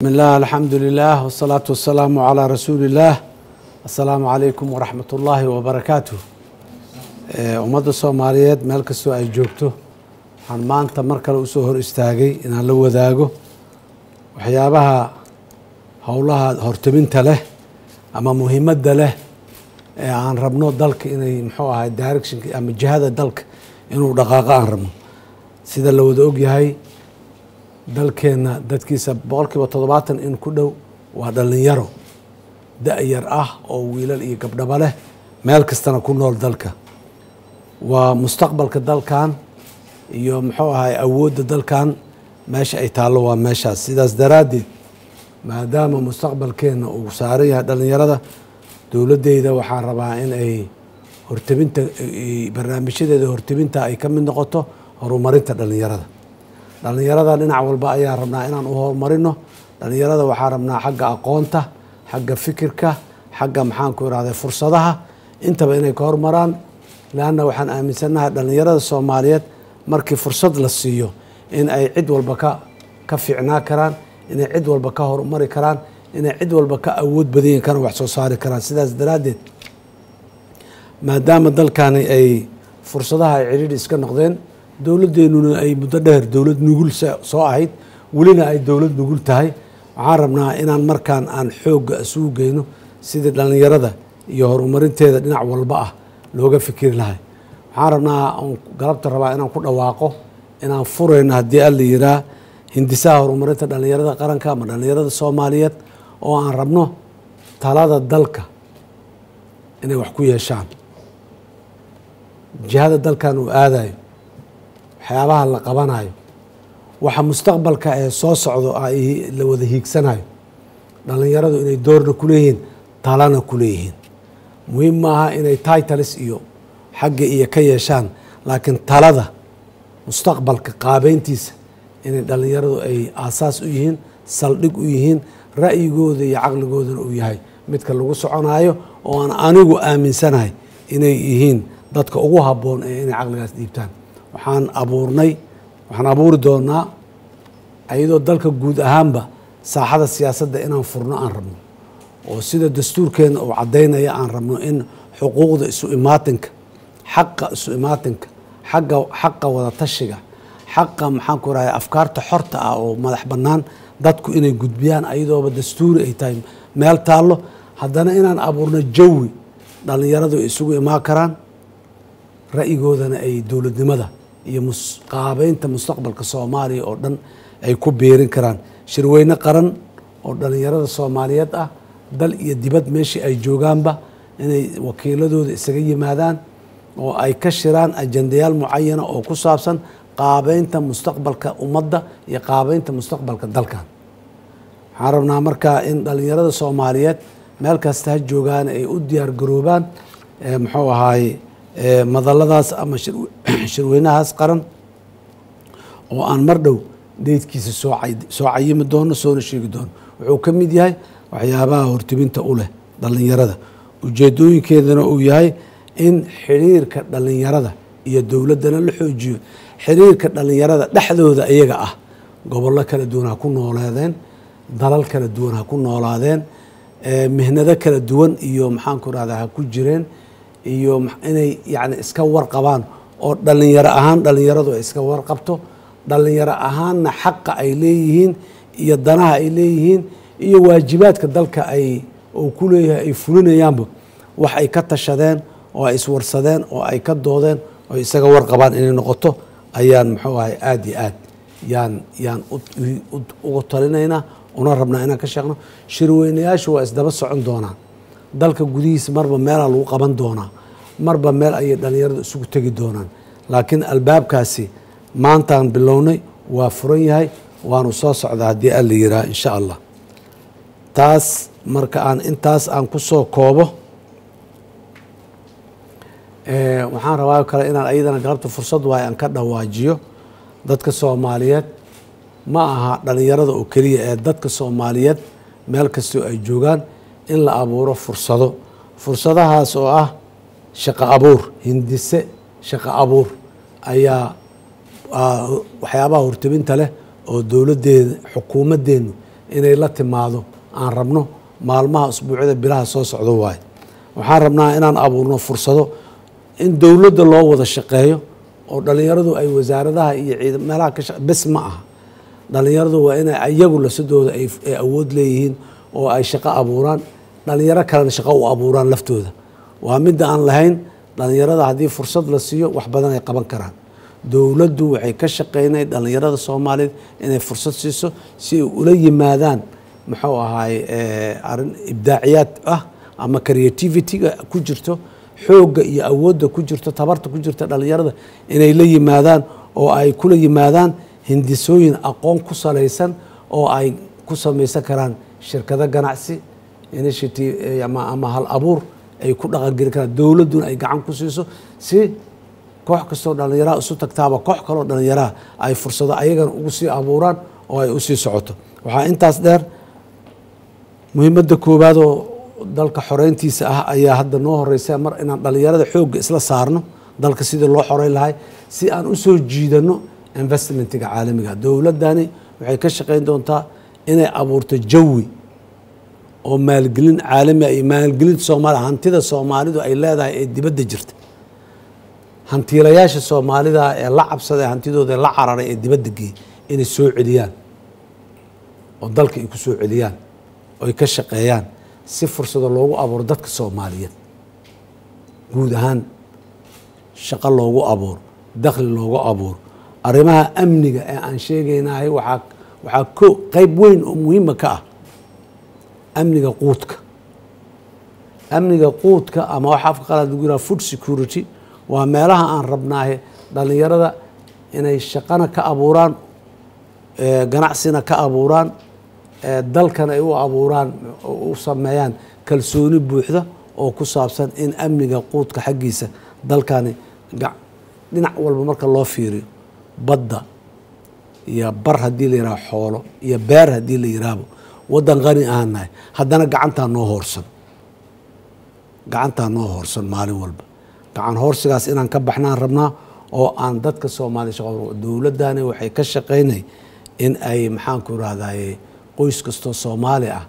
بسم الله الحمد لله والصلاة والسلام على رسول الله. السلام عليكم ورحمة الله وبركاته. أمد الصوماليات ملك السوء جوبته عن ما أنت مركل أسوهر استاجي إن لو ذاقه وحيابها هولها هرتبنت له أما مهمة له عن ربنا ضلك إنه يمحوها الدايركشن أما الجهاد الضلك إنه دقاقة عن ربنا سيدا لو ذوقي هاي dalkeena dadkiisa boqolkiiba 70 in ku dhow waa dhalinyaro da'yar ah oo wiilal iyo gabdhaba leh meel kastana ku nool dalka waa mustaqbalka dalkan iyo muxuu ahay awoodda dalkan meesha ay taalo waa meeshaas sidaas daraadeed maadaama mustaqbalkeena uu saaran yahay dhalinyarada dowladdeeda waxaan rabaa in ay hortabinta barnaamijyadeeda hortabinta ay ka mid noqoto horumarinta dhalinyarada dhinac walba ayaa rabnaa inaan u horumarino dhalinyarada waxaa rabnaa xagga aqoonta xagga fikirka xagga maxaan ku irahday fursadaha intaba inay ka hormaraan laana waxaan aaminsanahay dhalinyarada Soomaaliyeed markii fursad la siiyo in ay cid walba ka fiicnaa karaan inay cid walba ka horumari karaan inay cid walba ka awood badan karaan wax soo saari karaan sidaas daraadeed maadaama dalkani ay fursadaha ay ciriiri iska noqdeen dowladdeennuna ay muddo dheer dowlad nugul soo ahayd welina ay dowlad nugul tahay waxaan rabnaa inaan markaan aan xoogga isugu geyno sidii dhalinyarada iyo horumarinteeda dhinac walba ah looga fikiri lahay waxaan rabnaa galabta rabaa inaan ku dhawaaqo inaan furayno haddii alla yiraa hindisaha horumarinta dhalinyarada qaranka ama dhalinyarada Soomaaliyeed oo aan rabno talada dalka inay wax ku yeeshaan jihada dalkan uu aadayo waxyaabaha la qabanayo waxa mustaqbalka ee soo socdo ay la wada hiigsanayo dhalinyaradu inay doorna ku leeyihiin talana ku leeyihiin muhiim maaha inay titles iyo xagga iyo ka yeeshaan laakiin talada mustaqbalka qaabeyntiisa inay dhalinyaradu ay aasaas u yihiin saldhig u yihiin ra'yigooda iyo caqligoodana uu yahay midka lagu soconayo oo aan anigu aaminsanahay inay yihiin dadka ugu habboon ee inay caqligaas dhiibtaan waxaan abuuri doonaa ayadoo dalka guud ahaanba saaxada siyaasadda inaan furno aan rabno oo sida dastuurkeena uu caddaynaya aan rabno in xuquuqda isu imaatinka xaqa isu imaatinka xaqa wada tashiga xaqa maxaan ku rahay afkaarta xorta ah oo madax bannaan dadku inay gudbiyaan ayadooba dastuuri ay tahay meel taallo haddana inaan abuurno jawi dhalinyaradu ay isugu imaan karaan ra'yigoodana ay dowladnimada iyo qaabeynta mustaqbalka Soomaaliya oo dhan ay ku beerin karaan shirweyne qaran oo dhalinyarada Soomaaliyeed ah dal iyo dibad meeshii ay joogaanba inay wakiiladooda isaga yimaadaan oo ay ka shiraan ajandayaal mucayyana oo ku saabsan qaabeynta mustaqbalka ummadda iyo qaabeynta mustaqbalka dalkan waxaan rabnaa markaa in dhalinyarada Soomaaliyeed meel kasta ha joogaan ay u diyaar garoobaan muxuu ahaay madalladaas ama shirweynahaas qaran oo aan mar dhow deydkiisa soo cayimi doono soona sheegi doono wuxuu ka mid yahay waxyaabaha hortibinta u leh dhalinyarada ujeedooyinkeedana uu yahay in xiriirka dhalinyarada iyo dowladdana la xoojiyo xiriirka dhalinyarada dhexdooda iyaga ah gobollo kala duwan ha ku noolaadeen dalal kala duwan ha ku noolaadeen mihnado kala duwan iyo maxaan ku rahdaa ha ku jireen iyo inay yani iska warqabaan oo dhalinyaradu ay iska warqabto dhalinyaro ahaanna xaqa ay leeyihiin iyo danaha ay leeyihiin iyo waajibaadka dalka uu ku leeyahay ay fulinayaanba wax ay ka tashadeen oo ay iswarsadeen oo ay ka doodeen oo isaga warqabaan inay noqoto ayaan muxuu ahay aad iyo aad yaan ugu talinaynaa una rabnaa inaan ka sheegno shirweynayaashu waa isdaba socon doonaan dalka gudihiisa marba meelaa lagu qaban doonaa marba meel ayay dhalinyaradu isugu tegi doonaan laakiin albaabkaasi maantaan bilownay waa furan yahay waanu soo socdaa haddii alla yiraa insha allah taas marka intaas aan ku soo koobo waxaan rabaa kale inaan ayadana galabta fursad waayo aan ka dhawaajiyo dadka Soomaaliyeed ma aha dhalinyarada oo keliya ee dadka Soomaaliyeed meel kastoo ay joogaan in la abuuro fursadahaas oo ah shaqo abuur hindise shaqo abuur ayaa waxyaabaha hortebinta leh oo dowladdeena xukuumaddeenu inay la timaado aan rabno maalmaha usbuucyada bilaha soo socdo waaye waxaan rabnaa inaan abuurno fursado in dowladda loo wada shaqeeyo oo dhalinyaradu ay wasaaradaha iyo meelaha bes ma aha dhalinyaradu waa inay ayagu lasadooda ay awood leeyihiin oo ay shaqo abuuraan dhalinyaro kalena shaqo u abuuraan laftooda waa midda aan lahayn dhalinyarada haddii fursad la siiyo wax badan ay qaban karaan dowladdu waxay ka shaqeynay dhalinyarada Soomaaliyeed inay fursad siiso si ay ula yimaadaan muxuu ahaay arin ibdaaciyaad ah ama creativity ku jirto xoogga iyo awoodda ku jirto tabarta ku jirta dhalinyarada inay la yimaadaan oo ay kula yimaadaan hindisooyin aqoon ku salaysan oo ay ku samaysan karaan shirkado ganacsi initiative ama hal abuur ay ku dhaqan geli karaan dowladuna ay gacan ku siiso si koox kastoo dhalinyaro isu tagtaaba koox kaloo dhalinyaro ay fursado ayagana ugu sii abuuraan oo ay u sii socoto waxaa intaas dheer muhiimadda koowaad oo dalka xoreyntiisa ah ayaa hadda noo horeysa mar inaan dhalinyarada xoogga isla saarno dalka sidii loo xoreyn lahay si aan u soo jiidano investmentiga caalamiga dowladdani waxay ka shaqeyn doontaa inay abuurto jawi oo maalgelin caalami ah iyo maalgelin Soomaaliya hantida Soomaalidu ay leedahay ee dibadda jirta hantiilayaasha Soomaalida ee la cabsaday hantidooda la cararay ee dibadda geey inay soo celiyaan oo dalka ay ku soo celiyaan oo ay ka shaqeeyaan si fursado loogu abuuro dadka Soomaaliyeed guud ahaan shaqo loogu abuuro dakhli loogu abuuro arrimaha amniga ee aan sheegaynahay waxaa qayb weyn oo muhiim ka ah amniga quudka ama waxa afka qalaad lagu yiraahdo food security waa meelaha aan rabnaahay dhalinyarada inay shaqana ka abuuraan ganacsina ka abuuraan dalkana ay u abuuraan u sameeyaan kalsooni buuxda oo ku saabsan in amniga quudka xaggiisa dalkani dhinac walba marka loo fiiriyo badda iyo bar haddii la yiraahdo xoolo iyo beer haddii la yiraahdo waddan qani ahnahay haddana gacantaa noo horsan maalin walba gacan horsigaas inaan ka baxnaan rabnaa oo aan dadka Soomaaliya shaqo dowladdani waxay ka shaqeynay in ay maxaan ku raadayay qoys kastoo Soomaali ah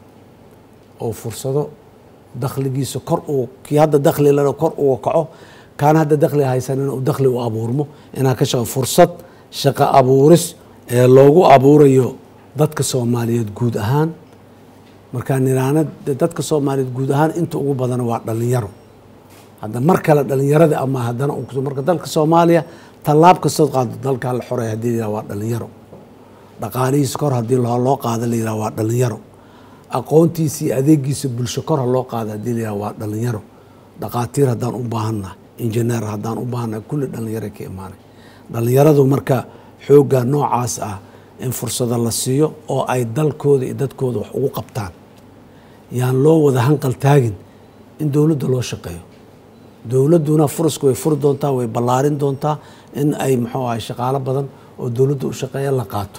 oo fursado dakhligiisa kor uu kii hadda dakhli lana kor uu kaco kaan hadda dakhli haysanina uu dakhli u abuurmo inaan ka shaqo fursad shaqo abuuris ee loogu abuurayo dadka Soomaaliyeed guud ahaan marka niraanad dadka Soomaaliyeed guud ahaan inta ugu badan waa dhalinyaro hadda mar kale dhalinyarada ama haddana marka dalka Soomaaliya talaab kastoo qaado dalka la xoreey hadii waa dhalinyaro dhaqaalihiisa kor hadii loo qaado la yiraahdo waa dhalinyaro aqoontiisa adeegiisa bulsho kor loo qaado hadii la yiraahdo waa dhalinyaro dhaqaatiir haddaan u baahanahay injineer haddaan u baahanahay kulli dhalinyaro ka imaanay dhalinyaradu marka xoogga noocaas ah in fursado la siiyo oo ay dalkooda iyo dadkooda wax ugu qabtaan yaan loo wada hanqal taagin in dowladda loo shaqeeyo dowladduna furasku way furi doontaa way ballaarin doontaa in ay muxuu ahay shaqaalo badan oo dowladda u shaqeeya la qaato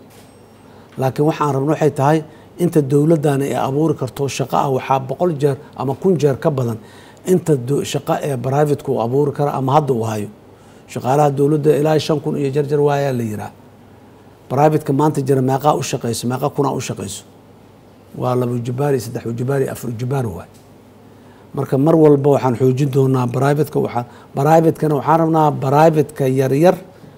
laakiin waxaan rabno waxay tahay inta dowladdani ay abuuri karto shaqo ah waxaa 100 jeer ama 1000 jeer ka badan inta shaqo ee private ku abuuri kara ama hadda uu hayo shaqaalaha dowladda ilaa 5,000 iyo jarjar waayaa la yiraahdo private ka maanta jira meeqa u shaqeyso meeqa kuna u shaqeyso waa 2 jibaari 3 jibaari 4 jibaar waay marka mar walba waxaan xoojin doonaa private kana waxaan rabnaa private ka yar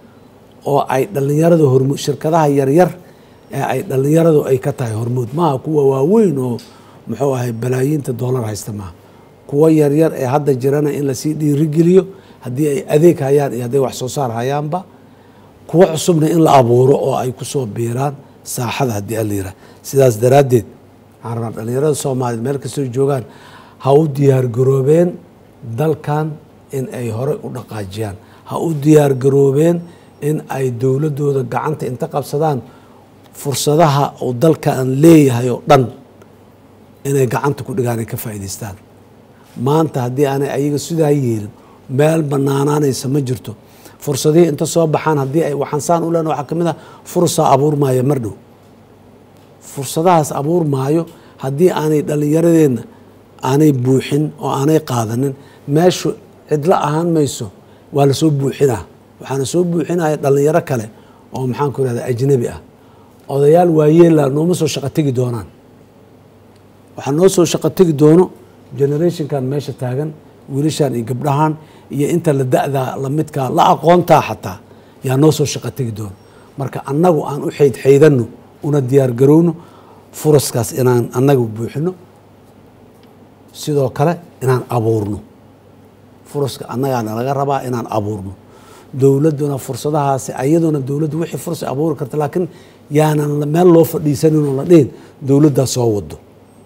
oo ay dhalinyarada hormuud shirkadaha yar ee ay dhalinyaradu ay ka tahay hormuud ma kuwa waaweyn oo muxuu ahay balaayiinta dollar haysta ma kuwa yar ee hadda jirana in la sii dhiirigeliyo haddii ay adeeg hayaan iyo haddii wax soo saar hayaanba kuwa cusubna in la abuuro oo ay ku soo biiraan saaxada haddii la yiraahdo sidaas daraaddeed waxaan rabnaa dhalinyarada Soomaaliyeed meel kastoo joogaan ha u diyaar garoobeen dalkan in ay hore u dhaqaajiyaan ha u diyaar garoobeen in ay dowladooda gacanta inta qabsadaan fursadaha oo dalkan leeyahay oo dhan inay gacanta ku dhigaan ay ka faa'iideystaan maanta haddii aanay ayaga sidaa yeelin meel banaanaanaysa ma jirto fursadihii inta soo baxaan haddii ay waxaan saan u leena waxaa ka mid ah fursa abuur maayo mar dhow fursadahaas abuur maayo haddii aanay dhallinyaradeenna aanay buuxin oo aanay qaadanin meeshu cidlo ahaan mayso waa la soo buuxinaa waxaana soo buuxinaya dhalinyaro kale oo maxaan ku irahdaa ajnabi ah odayaal waayeela nooma soo shaqo tegi doonaan waxaa noo soo shaqo tegi doono generationkan meesha taagan wiilashan iyo gabdhahan iyo inta la da'da la midkaa la aqoontaa xataa yaa noo soo shaqo tegi doono marka annagu aan u xaydxaydano una diyaar garowno furaskaas inaan annagu buuxino sidoo kale inaan abuurno furaska annagaana laga rabaa inaan abuurno dowladduna fursadahaasi ayaduna dowladdu wixii fursad abuuri karta laakiin yaanan meel loo fadhiisanin oo la dhihin dowladdaa soo wado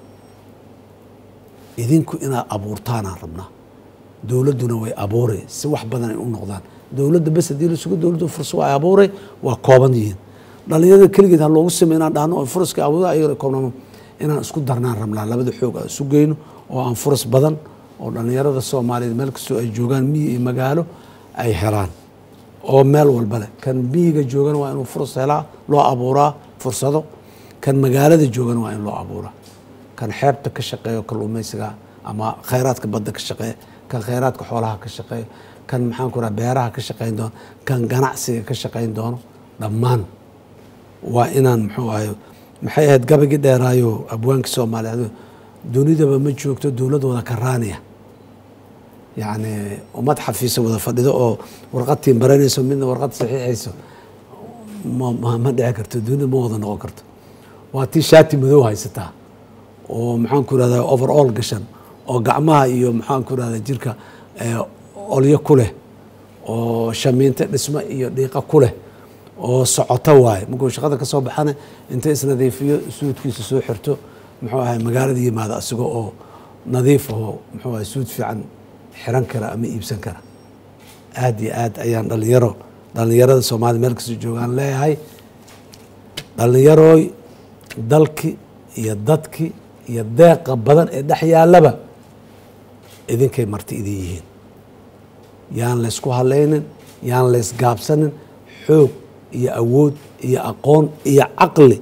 idinku inaad abuurtaanaan rabnaa dowladduna way abuuray si wax badan ay u noqdaan dowladda bes haddii la sugo dowladdu fursad ay abuuray waa kooban yihiin dhalinyarada keligeed ha loogu samey inaan dhahno oo furaska abuura ayagana koobnamo inaan isku darnaan rabnaa labada xoog aan isu geyno oo aan furas badan oo dhalinyarada soomaaliyeed meel kastoo ay joogaan miyi iyo magaalo ay helaan oo meel walba leh kan miyiga joogana waa inuu furas helaa loo abuuraa fursado kan magaalada joogana waa in loo abuuraa kan xeebta ka shaqeeyo kalluumaysiga ama khayraadka badda ka shaqeeya kan khayraadka xoolaha ka shaqeeyo kan maxaan ku raha beeraha ka shaqayn doono kan ganacsiga ka shaqayn doono dhammaan waa inaan muxuu ahay maxay ahayd gabagii dheeraayo abwaankii soomaaliyeed dunidaba ma joogto dowlad wada karaaniya yacni ummad xafiisa wada fadhido oo warqadtii baranayso midna warqad saxiixayso ma dhici karto dunida ma wada noqon karto waa tii shaati madow haysataa oo maxaan ku rahdaa overall gashan oo gacmaha iyo maxaan ku rahdaa jirka olyo ku leh oo shamiinto dhismo iyo dhiiqa ku leh oo socoto waaye markuu shaqada ka soo baxana inta isnadiifiyo suudkiisa soo xirto muxuu ahay magaalada yimaada asigoo oo nadiif oo muxuu ahay suud fiican xiran kara ama iibsan kara aad iyo aad ayaan dhalinyarada soomaalida meel kastoo joogaan leeyahay dhalinyarooy dalki iyo dadki iyo deeqa badan ee dhex yaallaba idinkay marti idin yihiin yaan laysku halaynin yaan laysgaabsanin xoog iyo awood iyo aqoon iyo caqli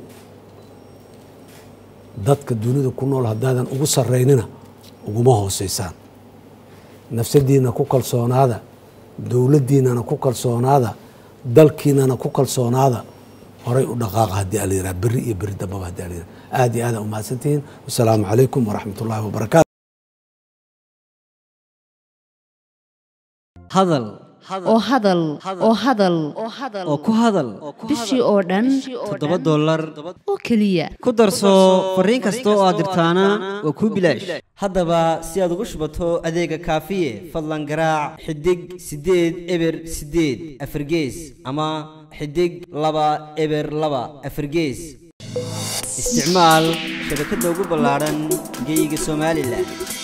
dadka dunida ku nool haddaadan ugu saraynina uguma hooseysaan nafsadiina ku kalsoonaada dowladdiinana ku kalsoonaada dalkiinana ku kalsoonaada horay u dhaqaaqa haddii ala yiraha berri iyo berri dambaba haddii ala yiraha aad iyo aad umahadsantihiin wasalaamu calaykum waraxmat ullaahi wabarakaatu hadal oo hadal oo hadal oo ku hadal bishii oo dhan $7 oo keliya ku darso fariin kasta oo aad dirtaana waa kuu bilaash haddaba si aad ugu shubato adeega kaafiye fadlan garaac xidig 8 eber 8 afargees ama xidig 2 eber 2 afargees isticmaal shabakadda ugu ballaaran geyga Soomaaliland